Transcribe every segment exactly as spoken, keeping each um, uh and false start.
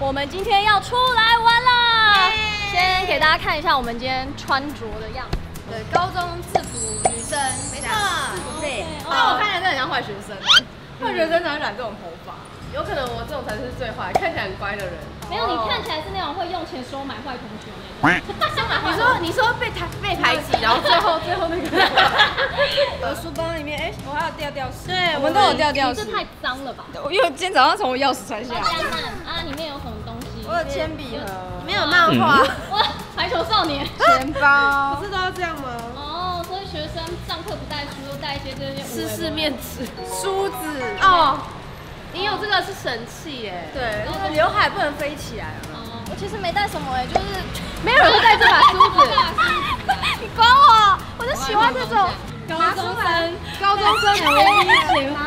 我们今天要出来玩啦！先给大家看一下我们今天穿着的样子。 对，高中制服女生，没错，制服配。但我看起来真的很像坏学生，坏学生才会染这种头发。有可能我这种才是最坏，看起来很乖的人。 没有，你看起来是那种会用钱收买坏同学那种。 你说你说被排被排挤，然后最后最后那个，我书包里面哎，我还有吊吊饰。对，我们都有吊吊饰。 这太脏了吧？ 我因为今天早上从我钥匙穿下来。 啊，里面有什么东西？ 我有铅笔盒，里面有漫画。 哇，排球少年。 钱包。不是都要这样吗？ 哦，所以学生上课不带书，都带一些这些湿式面纸、梳子。哦。你有这个是神器耶！对，那个刘海不能飞起来哦，我其实没带什么哎，就是没有人会带这把梳子。 你管我，我就喜欢这种高中生，高中生的唯一型。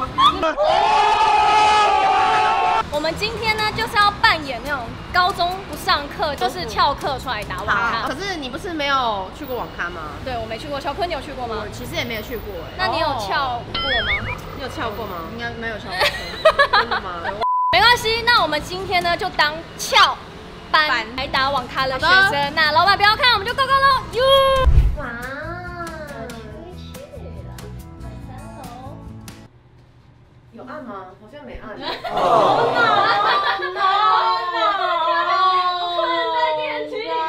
我们今天呢，就是要扮演那种高中不上课，就是翘课出来打网咖。 可是你不是没有去过网咖吗？ 对，我没去过。小坤，你有去过吗？ 我其实也没有去过哎。 那你有翘过吗？ 你有翘过吗？应该没有翘过。真的吗？ 没关系，那我们今天呢就当翘班来打网咖的学生。那老板不要看，我们就 go go 喽！哟！哇，回去了，三楼。 有按吗？好像没按。 好难啊！好难啊！困在电梯里面。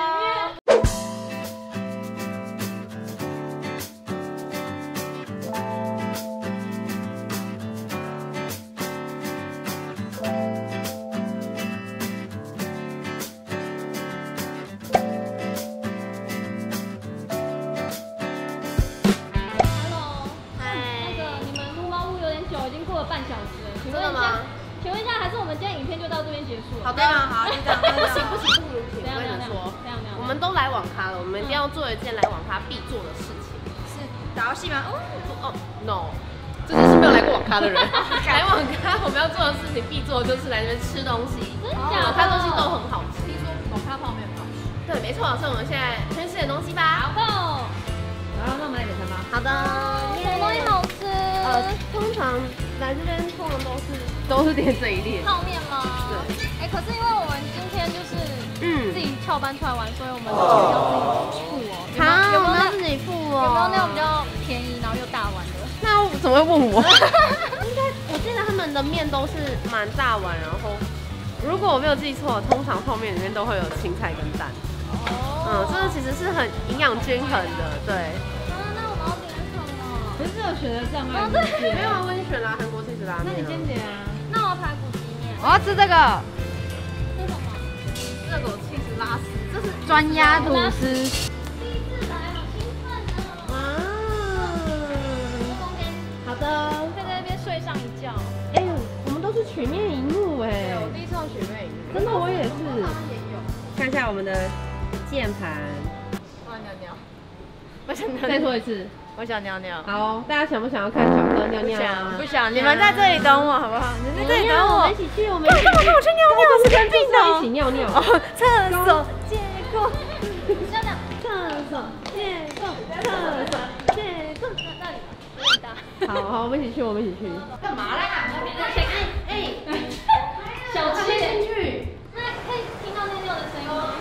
半小时了，请问一下，请问一下，还是我们今天影片就到这边结束了？ 好的，好，就这样。不行不行，不如停。我跟你说，我们都来网咖了，我们一定要做一件来网咖必做的事情。是打游戏吗？哦哦 ，no， 这就是没有来过网咖的人。来网咖，我们要做的事情必做就是来这边吃东西。网咖东西都很好吃。听说网咖泡面很好吃。对，没错，所以我们现在先吃点东西吧。 好够。 然后那我们来点餐吧。好的。 什么东西好吃？ 呃，通常来这边通常都是都是点这一列泡面吗？对。哎，可是因为我们今天就是嗯自己翘班出来玩，所以我们钱要自己付哦。 好，有没有自己付哦？ 有没有那种比较便宜然后又大碗的？ 那怎么会问我？应该我记得他们的面都是蛮大碗，然后如果我没有记错，通常泡面里面都会有青菜跟蛋。哦。嗯，这个其实是很营养均衡的，对。可是有选择障碍，没有啊，我已经选了韩国气质拉面。那你先点啊。 那我要排骨鸡面。 我要吃这个。 这什么？ 热狗气质拉丝，这是专鸭吐司。 第一次来，好兴奋哦！哇！ 好的。 可以在那边睡上一觉。 哎，我们都是曲面荧幕哎。对，我第一次用曲面荧幕。真的，我也是。也有。看一下我们的键盘。我想尿尿。我想尿尿。再说一次。我想尿尿。好，大家想不想要看小哥尿尿啊？不想，你们在这里等我好不好？你们在这里等我，我们一起去，我们一起去。我去尿尿，是跟病的。一起尿尿。哦，厕所借过。 尿尿。 厕所借过。厕所借过。 那里有点大。 好好，我们一起去，我们一起去。干嘛啦？哎， 小七进去。 那可以听到尿尿的声音吗？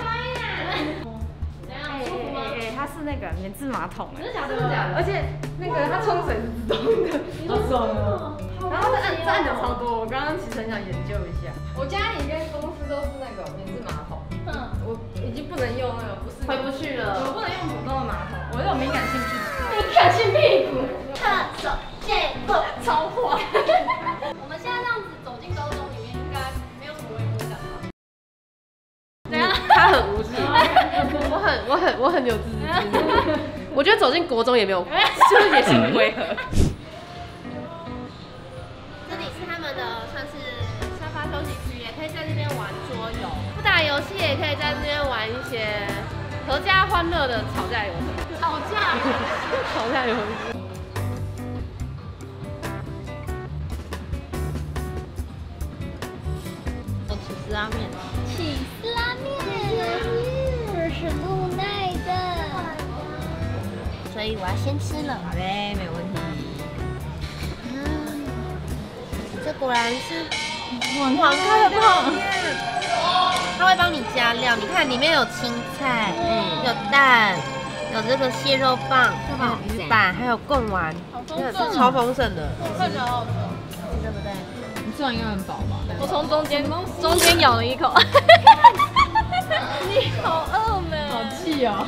它是那个免治马桶哎， 真的假的？真的假的？ 而且那个它冲水是自动的，好爽哦！然后这按这按钮超多，我刚刚其实很想研究一下。我家里跟公司都是那个免治马桶，嗯，我已经不能用那个，不是回不去了，我不能用普通的马桶，我有敏感性屁股， 敏感性屁股，厕所借过超火。我们现在这样子走进高中里面，应该没有什么违和感吧？怎样？ 他很无知。我很我很我很有自知之明，我觉得走进国中也没有，就是也是不违和。这里是他们的算是沙发休息区，也可以在这边玩桌游，不打游戏也可以在这边玩一些合家欢乐的吵架游戏。吵架，吵架游戏。起司拉面， 起司拉面是露奈的，所以我要先吃了。 好嘞，没有问题。 嗯，这果然是网咖的泡面。 他会帮你加料。你看里面有青菜，嗯，有蛋，有这个蟹肉棒，还有鱼板，还有贡丸，超丰盛的。 看起来好好吃， 对不对？ 你吃完应该很饱吧？ 我从中间中间咬了一口。你好饿呢， 好气哦。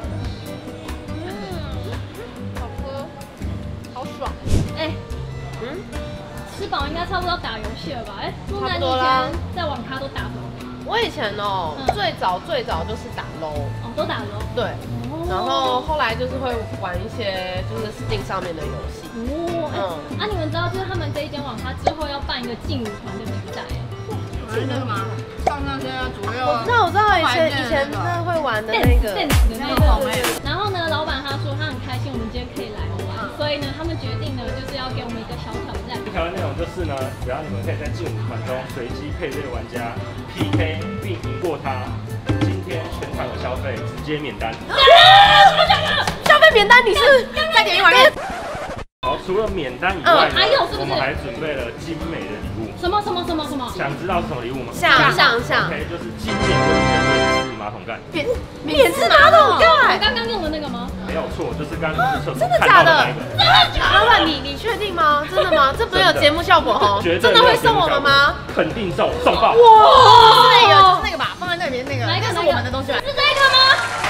好爽！哎、欸，嗯，吃饱应该差不多打游戏了吧？哎、欸，露娜，你以前在网咖都打什么？ 我以前哦，嗯、最早最早就是打 L O， 哦，都打 L O。 对，哦、然后后来就是会玩一些就是 Steam 上面的游戏。 哦，欸、嗯，啊，你们知道就是他们这一间网咖之后要办一个劲舞团的比赛， 是那个吗？上那些左右。 我知道，我知道，以前以前真的会玩的那个。 那个。然后呢，老板他说他很开心，我们今天可以来玩。 所以呢，他们决定呢，就是要给我们一个小挑战。 挑战内容就是呢，只要你们可以在劲舞团中随机配对玩家 P K 并赢过他，今天全场的消费直接免单。 消费免单，你是再点一碗面。 好，除了免单以外呢，我们还准备了精美的礼物。 什么什么什么什么？ 想知道是什么礼物吗？ 想想想。 OK， 就是纪念我们的免治马桶盖。 免免治马桶盖。 刚刚用的那个吗？ 没有错，就是刚刚去厕所真的假的？ 真的假的？老板，你你确定吗？真的吗？这不是有节目效果哦？ 真的会送我们吗？ 肯定送，送爆！ 哇，是那个，是那个吧？放在那里面那个， 哪一个是我们的东西吧？ 是这个吗？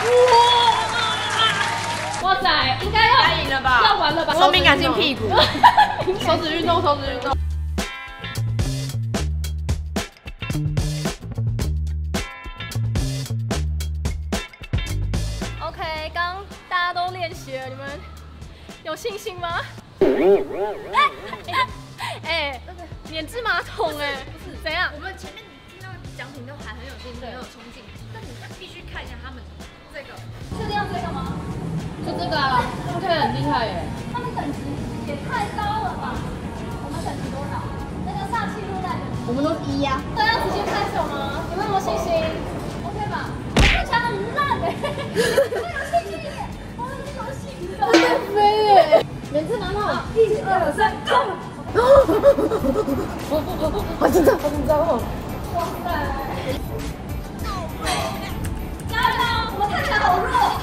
哇！哇塞，应该要赢了吧？ 要完了吧？ 我敏感性屁股， 手指运动，手指运动。 OK， 刚大家都练习了，你们有信心吗？哎哎，免治马桶哎，不是怎样？ 我们前面听到奖品都还很有兴趣，很有冲劲，但你必须看一下他们这个， 确定要这个吗？ 就这个啊，这个很厉害耶。 他们等级也太高了吧？我们等级多少？那个煞气入袋的， 我们都是一呀。 大家直接开手吗？有没有信心 ？OK 吧？我不讲很烂哎，没有信心耶，我们这种信心。 飞耶！免治马桶， 一二三，Go！ 好紧张，好紧张哦！ 哇塞！加油！我们看起来好弱。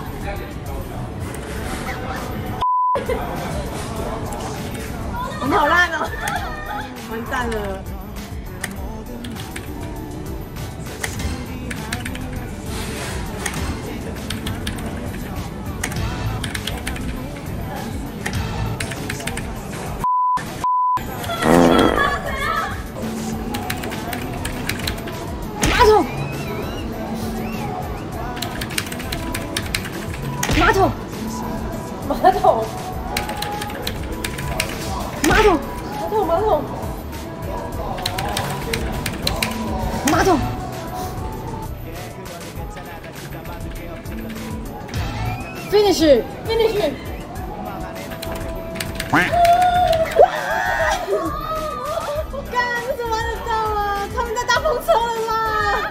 我们好烂哦！完蛋了！ 马桶，马桶，马桶。 马桶，马桶，马桶，马桶。Finish, finish。干，你怎么玩得到啊？他们在大风车了啦！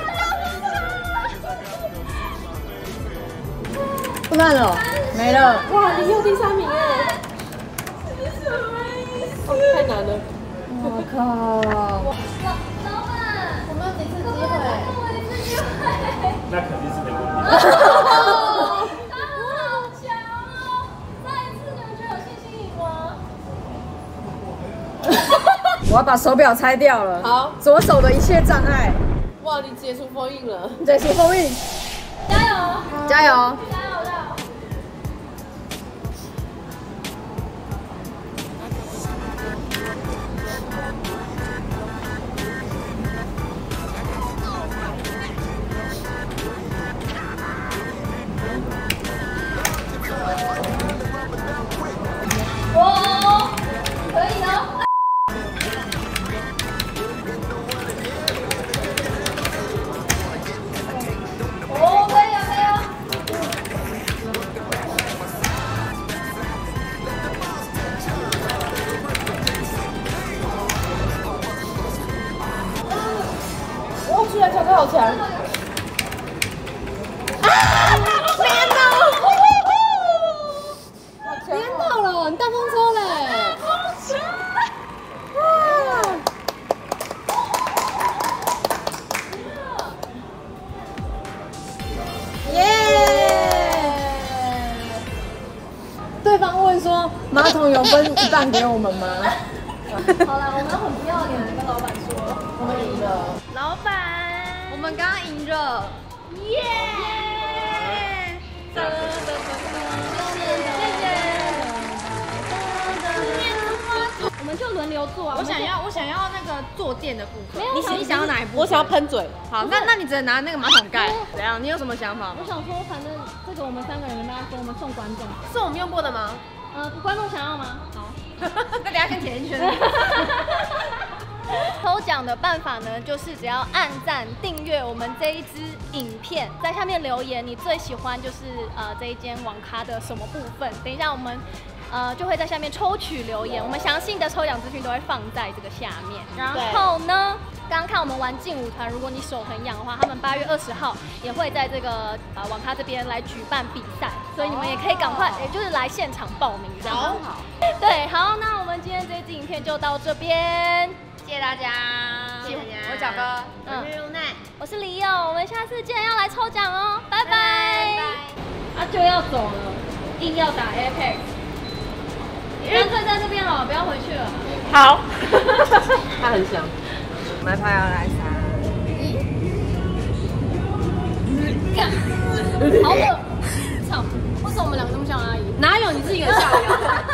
不干了，没了。哇，你又第三名哎！ 哦、太难了！我靠！ 老老板， 我们有几次机会？ 我一次机会。 那肯定是没问题。 他们好强哦！上一次你们觉得有信心赢吗？ 我要把手表拆掉了。 好， 左手的一切障碍。 哇，你解除封印了！ 解除封印， 加油！ 加油！ 加油！加油！ 哦，可以哦。哦，可以啊，可以啊。 说马桶有分一半给我们吗？ 好了，我们很不要脸的跟老板说，我们赢了。老板， 我们刚刚赢了， 耶！谢谢，谢谢。我们就轮流做啊。 我想要，我想要那个坐垫的部分。 没有， 你你想要哪一部分？ 我想要喷嘴。 好，那那你只能拿那个马桶盖。怎样？你有什么想法？ 我想说，反正这个我们三个人跟大家说，我们送观众。 是我们用过的吗？ 呃，观众想要吗？好。 那等下先填一圈。 抽奖的办法呢，就是只要按赞订阅我们这一支影片，在下面留言你最喜欢就是呃这一间网咖的什么部分。等一下我们呃就会在下面抽取留言，我们详细的抽奖资讯都会放在这个下面。然后呢，刚刚看我们玩劲舞团，如果你手很痒的话，他们八月二十号也会在这个呃网咖这边来举办比赛，所以你们也可以赶快，也就是来现场报名这样。好，对，好，那我们今天这支影片就到这边。 谢谢大家，谢谢大家。我是小哥， 嗯， 我是露奈， 我是李友，我们下次见，要来抽奖哦，拜拜。啊，就要走了，硬要打 Apex， 干脆在这边了，不要回去了。 好，它很香。 买牌要来三， 好恶，操！为什么我们两个这么像阿姨？ 哪有你是一个笑呀？